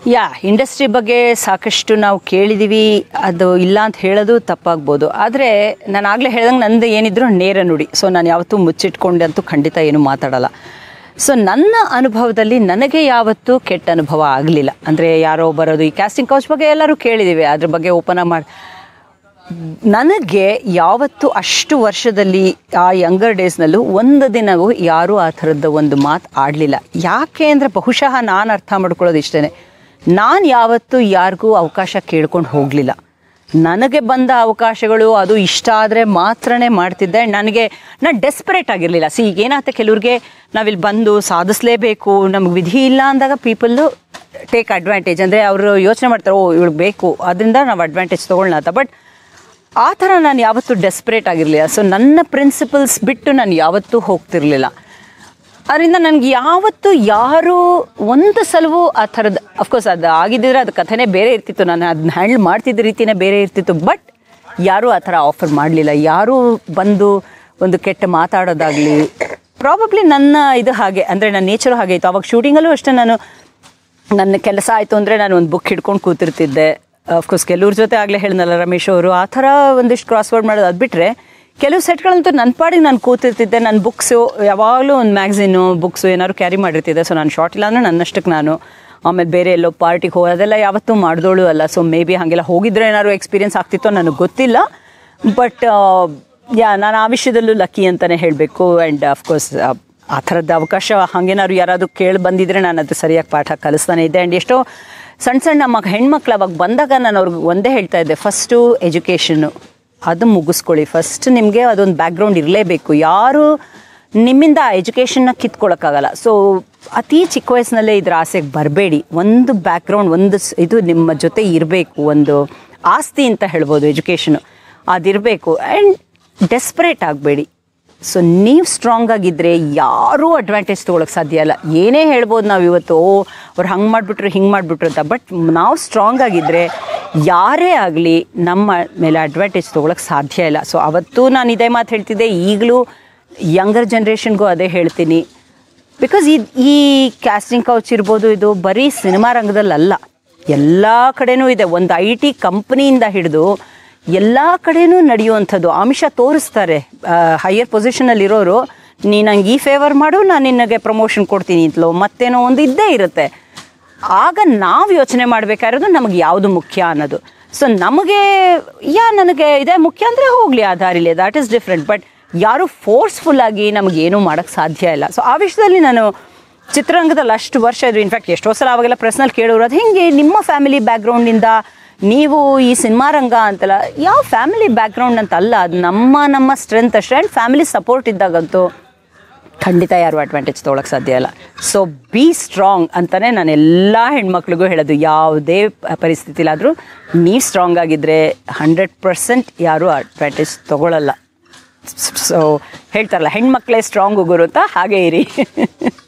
Industry ಬಗ್ಗೆ ಸಾಕಷ್ಟು ನಾವು ಕೇಳಿದ್ದೀವಿ, ಅದು ಇಲ್ಲ ಅಂತ ಹೇಳೋದು ತಪ್ಪಾಗ್ಬೋದು. ಆದರೆ ನಾನು ಆಗಲೇ ಹೇಳ್ದಂಗೆ ನಂದು ಏನಿದ್ರು ನೇರ ನುಡಿ. ಸೊ ನಾನು ಯಾವತ್ತೂ ಮುಚ್ಚಿಟ್ಕೊಂಡಂತೂ ಖಂಡಿತ ಏನು ಮಾತಾಡಲ್ಲ. ಸೊ ನನ್ನ ಅನುಭವದಲ್ಲಿ ನನಗೆ ಯಾವತ್ತೂ ಕೆಟ್ಟ ಅನುಭವ ಆಗಲಿಲ್ಲ. ಅಂದರೆ ಯಾರೋ ಬರೋದು, ಈ ಕ್ಯಾಸ್ಟಿಂಗ್ ಕೌಚ್ ಬಗ್ಗೆ ಎಲ್ಲರೂ ಕೇಳಿದ್ದೀವಿ, ಅದ್ರ ಬಗ್ಗೆ ಓಪನ್ ಮಾಡಿ ನನಗೆ ಯಾವತ್ತೂ ಅಷ್ಟು ವರ್ಷದಲ್ಲಿ ಆ ಯಂಗರ್ ಡೇಸ್ನಲ್ಲೂ ಒಂದು ದಿನವೂ ಯಾರೂ ಆ ಥರದ್ದು ಒಂದು ಮಾತು ಆಡಲಿಲ್ಲ. ಯಾಕೆ ಅಂದರೆ ಬಹುಶಃ ನಾನು ಅರ್ಥ ಮಾಡ್ಕೊಳ್ಳೋದು ಇಷ್ಟೇ, ನಾನು ಯಾವತ್ತೂ ಯಾರಿಗೂ ಅವಕಾಶ ಕೇಳ್ಕೊಂಡು ಹೋಗಲಿಲ್ಲ. ನನಗೆ ಬಂದ ಅವಕಾಶಗಳು ಅದು ಇಷ್ಟ ಆದರೆ ಮಾತ್ರನೇ ಮಾಡ್ತಿದ್ದೆ. ನಾನು ಡೆಸ್ಪರೇಟ್ ಆಗಿರಲಿಲ್ಲ. ಈಗ ಏನಾಗುತ್ತೆ, ಕೆಲವ್ರಿಗೆ ನಾವಿಲ್ಲಿ ಬಂದು ಸಾಧಿಸಲೇಬೇಕು, ನಮ್ಗೆ ವಿಧಿ ಇಲ್ಲ ಅಂದಾಗ ಪೀಪಲ್ಲು ಟೇಕ್ ಅಡ್ವಾಂಟೇಜ್. ಅಂದರೆ ಅವರು ಯೋಚನೆ ಮಾಡ್ತಾರೆ, ಇವಳಿಗೆ ಬೇಕು, ಅದರಿಂದ ನಾವು ಅಡ್ವಾಂಟೇಜ್ ತೊಗೊಳ್ಳೋಣ ಅಂತ. ಬಟ್ ಆ ಥರ ನಾನು ಯಾವತ್ತೂ ಡೆಸ್ಪರೇಟ್ ಆಗಿರಲಿಲ್ಲ. ಸೊ ನನ್ನ ಪ್ರಿನ್ಸಿಪಲ್ಸ್ ಬಿಟ್ಟು ನಾನು ಯಾವತ್ತೂ ಹೋಗ್ತಿರ್ಲಿಲ್ಲ. ಅದರಿಂದ ನನಗೆ ಯಾವತ್ತೂ ಯಾರೂ ಒಂದು ಸಲವೂ ಆ ಥರದ್ದು, ಅಫ್ಕೋರ್ಸ್ ಅದು ಆಗಿದ್ದರೆ ಅದು ಕಥೆನೇ ಬೇರೆ ಇರ್ತಿತ್ತು, ನಾನು ಅದನ್ನ ಹ್ಯಾಂಡಲ್ ಮಾಡ್ತಿದ್ದ ರೀತಿಯೇ ಬೇರೆ ಇರ್ತಿತ್ತು. ಬಟ್ ಯಾರೂ ಆ ಥರ ಆಫರ್ ಮಾಡಲಿಲ್ಲ. ಯಾರೂ ಬಂದು ಒಂದು ಕೆಟ್ಟ ಮಾತಾಡೋದಾಗಲಿ, ಪ್ರಾಬಬ್ಲಿ ನನ್ನ ಇದು ಹಾಗೆ, ಅಂದರೆ ನನ್ನ ನೇಚರು ಹಾಗೆ ಇತ್ತು. ಅವಾಗ ಶೂಟಿಂಗಲ್ಲೂ ಅಷ್ಟೇ, ನನ್ನ ಕೆಲಸ ಆಯಿತು ಅಂದರೆ ನಾನು ಒಂದು ಬುಕ್ ಹಿಡ್ಕೊಂಡು ಕೂತಿರ್ತಿದ್ದೆ. ಅಫ್ಕೋರ್ಸ್ ಕೆಲವ್ರ ಜೊತೆ ಆಗಲೇ ಹೇಳಿದ್ನಲ್ಲ ರಮೇಶ್ ಅವರು, ಆ ಥರ ಒಂದಿಷ್ಟು ಕ್ರಾಸ್ವರ್ಡ್ ಮಾಡೋದು. ಅದು ಬಿಟ್ಟರೆ ಕೆಲವು ಸೆಟ್ಗಳಂತೂ ನನ್ನ ಪಾಡಿಗೆ ನಾನು ಕೂತಿರ್ತಿದ್ದೆ. ನನ್ನ ಬುಕ್ಸು ಯಾವಾಗಲೂ ಒಂದು ಮ್ಯಾಗ್ಝಿನು ಬುಕ್ಸು ಏನಾದ್ರು ಕ್ಯಾರಿ ಮಾಡಿರ್ತಿದ್ದೆ. ಸೊ ನಾನು ಶಾರ್ಟ್ ಇಲ್ಲ ಅಂದರೆ ನನ್ನಷ್ಟಕ್ಕೆ ನಾನು ಆಮೇಲೆ ಬೇರೆ ಎಲ್ಲೋ ಪಾರ್ಟಿಗೆ ಅದೆಲ್ಲ ಯಾವತ್ತೂ ಮಾಡಿದೋಳು ಅಲ್ಲ. ಸೊ ಮೇ ಬಿ ಹಾಗೆಲ್ಲ ಹೋಗಿದ್ರೆ ಏನಾದ್ರು ಎಕ್ಸ್ಪೀರಿಯನ್ಸ್ ಆಗ್ತಿತ್ತೋ ನನಗೆ ಗೊತ್ತಿಲ್ಲ. ಬಟ್ ನಾನು ಆ ವಿಷಯದಲ್ಲೂ ಲಕ್ಕಿ ಅಂತಲೇ ಹೇಳಬೇಕು. ಆ್ಯಂಡ್ ಅಫ್ಕೋರ್ಸ್ ಆ ಥರದ್ದು ಅವಕಾಶ ಹಾಗೇನಾದ್ರು ಯಾರಾದರೂ ಕೇಳಿ ಬಂದಿದ್ರೆ ನಾನು ಅದು ಸರಿಯಾಗಿ ಪಾಠ ಕಲಿಸ್ತಾನೆ ಇದ್ದೆ. ಆ್ಯಂಡ್ ಎಷ್ಟೋ ಸಣ್ಣ ಹೆಣ್ಮಕ್ಳು ಅವಾಗ ಬಂದಾಗ ನಾನು ಅವ್ರಿಗೆ ಒಂದೇ ಹೇಳ್ತಾ ಇದ್ದೆ, ಫಸ್ಟು ಎಜುಕೇಷನ್ನು ಅದು ಮುಗಿಸ್ಕೊಳ್ಳಿ. ಫಸ್ಟ್ ನಿಮಗೆ ಅದೊಂದು ಬ್ಯಾಕ್ಗ್ರೌಂಡ್ ಇರಲೇಬೇಕು. ಯಾರು ನಿಮ್ಮಿಂದ ಆ ಎಜುಕೇಷನ್ನ ಕಿತ್ಕೊಳ್ಳೋಕ್ಕಾಗಲ್ಲ. ಸೊ ಅತಿ ಚಿಕ್ಕ ವಯಸ್ಸಿನಲ್ಲೇ ಇದ್ರ ಆಸೆಗೆ ಬರಬೇಡಿ. ಒಂದು ಬ್ಯಾಕ್ಗ್ರೌಂಡ್, ಒಂದು ಇದು ನಿಮ್ಮ ಜೊತೆ ಇರಬೇಕು. ಒಂದು ಆಸ್ತಿ ಅಂತ ಹೇಳ್ಬೋದು ಎಜುಕೇಷನು, ಅದಿರಬೇಕು. ಆ್ಯಂಡ್ ಡೆಸ್ಪರೇಟ್ ಆಗಬೇಡಿ. ಸೊ ನೀವು ಸ್ಟ್ರಾಂಗ್ ಆಗಿದ್ದರೆ ಯಾರೂ ಅಡ್ವಾಂಟೇಜ್ ತೊಗೊಳಕ್ಕೆ ಸಾಧ್ಯ ಇಲ್ಲ. ಏನೇ ಹೇಳ್ಬೋದು ನಾವು ಇವತ್ತು, ಅವ್ರು ಹಂಗೆ ಮಾಡಿಬಿಟ್ರು ಹಿಂಗೆ ಮಾಡಿಬಿಟ್ರು ಅಂತ. ಬಟ್ ನಾವು ಸ್ಟ್ರಾಂಗ್ ಆಗಿದ್ದರೆ ಯಾರೇ ಆಗಲಿ ನಮ್ಮ ಮೇಲೆ ಅಡ್ವಾಂಟೇಜ್ ತೊಗೊಳಕ್ಕೆ ಸಾಧ್ಯ ಇಲ್ಲ. ಸೊ ಅವತ್ತು ನಾನು ಇದೇ ಮಾತು ಹೇಳ್ತಿದ್ದೆ, ಈಗಲೂ ಯಂಗರ್ ಜನ್ರೇಷನ್ಗೂ ಅದೇ ಹೇಳ್ತೀನಿ. ಬಿಕಾಸ್ ಈ ಕ್ಯಾಸ್ಟಿಂಗ್ ಕೌಚ್ ಇರ್ಬೋದು, ಇದು ಬರೀ ಸಿನಿಮಾ ರಂಗದಲ್ಲಲ್ಲ, ಎಲ್ಲ ಕಡೆನೂ ಇದೆ. ಒಂದು IT ಕಂಪ್ನಿಯಿಂದ ಹಿಡಿದು ಎಲ್ಲ ಕಡೆನೂ ನಡೆಯುವಂಥದ್ದು. ಆಮಿಷ ತೋರಿಸ್ತಾರೆ ಹೈಯರ್ ಪೊಸಿಷನಲ್ಲಿರೋರು, ನೀನು ನಂಗೆ ಈ ಫೇವರ್ ಮಾಡು, ನಾನು ನಿನಗೆ ಪ್ರಮೋಷನ್ ಕೊಡ್ತೀನಿ ಅಂತಲೋ ಮತ್ತೇನೋ ಒಂದು ಇದ್ದೇ ಇರುತ್ತೆ. ಆಗ ನಾವು ಯೋಚನೆ ಮಾಡಬೇಕಾಗಿರೋದು ನಮಗೆ ಯಾವುದು ಮುಖ್ಯ ಅನ್ನೋದು. ಸೊ ನಮಗೆ ನನಗೆ ಇದೇ ಮುಖ್ಯ ಅಂದರೆ ಹೋಗಲಿ ಆ ದಾರಿಲಿ, ದ್ಯಾಟ್ ಈಸ್ ಡಿಫ್ರೆಂಟ್. ಬಟ್ ಯಾರೂ ಫೋರ್ಸ್ಫುಲ್ಲಾಗಿ ನಮಗೇನೂ ಮಾಡೋಕ್ಕೆ ಸಾಧ್ಯ ಇಲ್ಲ. ಸೊ ಆ ವಿಷಯದಲ್ಲಿ ನಾನು ಚಿತ್ರರಂಗದಲ್ಲಿ ಅಷ್ಟು ವರ್ಷ ಇದ್ರು. ಇನ್ಫ್ಯಾಕ್ಟ್ ಎಷ್ಟೋ ಸಲ ಅವಾಗೆಲ್ಲ ಪ್ರಶ್ನಲ್ಲಿ ಕೇಳೋರು, ಅದು ಹಿಂಗೆ ನಿಮ್ಮ ಫ್ಯಾಮಿಲಿ ಬ್ಯಾಕ್ಗ್ರೌಂಡಿಂದ ನೀವು ಈ ಸಿನಿಮಾ ರಂಗ ಅಂತಲ್ಲ. ಯಾವ ಫ್ಯಾಮಿಲಿ ಬ್ಯಾಕ್ಗ್ರೌಂಡ್ ಅಂತ ಅಲ್ಲ, ಅದು ನಮ್ಮ ಸ್ಟ್ರೆಂತ್ ಅಷ್ಟೇ. ಆ್ಯಂಡ್ ಫ್ಯಾಮಿಲಿ ಸಪೋರ್ಟ್ ಇದ್ದಾಗಂತೂ ಖಂಡಿತ ಯಾರು ಅಡ್ವಾಂಟೇಜ್ ತೊಗೊಳಕ್ಕೆ ಸಾಧ್ಯ ಇಲ್ಲ. ಸೊ ಬಿ ಸ್ಟ್ರಾಂಗ್ ಅಂತಲೇ ನಾನು ಎಲ್ಲ ಹೆಣ್ಮಕ್ಳಿಗೂ ಹೇಳೋದು. ಯಾವುದೇ ಪರಿಸ್ಥಿತಿಲಾದರೂ ನೀವು ಸ್ಟ್ರಾಂಗ್ ಆಗಿದ್ದರೆ 100% ಯಾರೂ ಅಡ್ವಾಂಟೇಜ್ ತೊಗೊಳ್ಳಲ್ಲ. ಸೊ ಹೇಳ್ತಾರಲ್ಲ, ಹೆಣ್ಮಕ್ಳೇ ಸ್ಟ್ರಾಂಗ್ ಗುರು ಅಂತ, ಹಾಗೇ ಇರಿ.